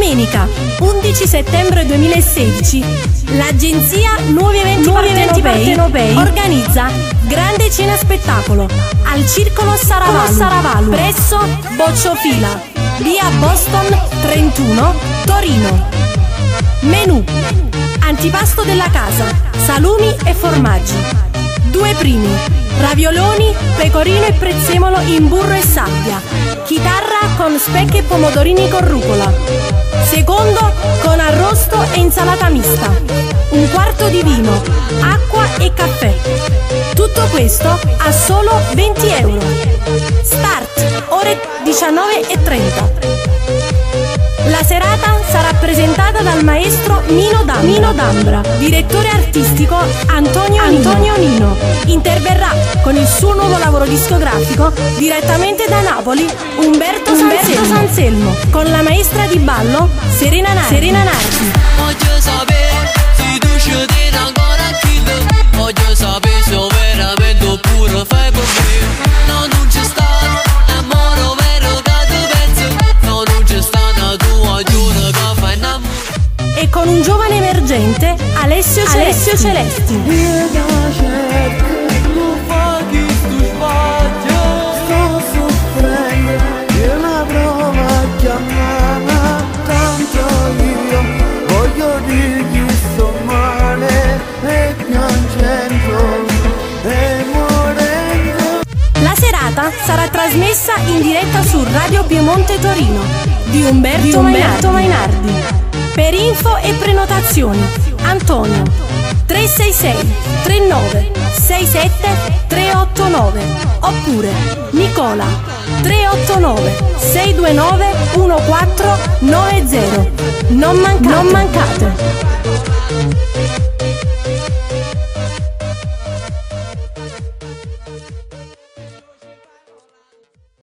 Domenica 11 settembre 2016 l'agenzia Nuovi Eventi Partenopei organizza grande cena spettacolo al Circolo Saravalu presso Bocciofila, via Boston 31, Torino. Menù: antipasto della casa, salumi e formaggi. 2 primi: ravioloni, pecorino e prezzemolo in burro e sabbia, chitarra con speck e pomodorini con rucola. Secondo, con arrosto e insalata mista. 1/4 di vino, acqua e caffè. Tutto questo a solo 20 euro. Start ore 19:30. La serata sarà presentata dal maestro Nino D'Ambra, direttore artistico Antonio Nino. Interverrà con il suo nuovo lavoro discografico direttamente da Napoli Umberto Sanselmo, con la maestra di ballo Serena Nardi. Voglio sapere se tu ci tieni ancora a kill. Voglio sapere se veramente oppure fai per me. No, non c'è stato l'amore vero che ti pensi. No, non c'è stata tua giura che fai innamorare. E con un giovane emergente, Alessio Celesti. La serata sarà trasmessa in diretta su Radio Piemonte Torino di Umberto Mainardi. Per info e prenotazioni Antonio 366 39 67 389 oppure Nicola 389 629 1490. Non mancate.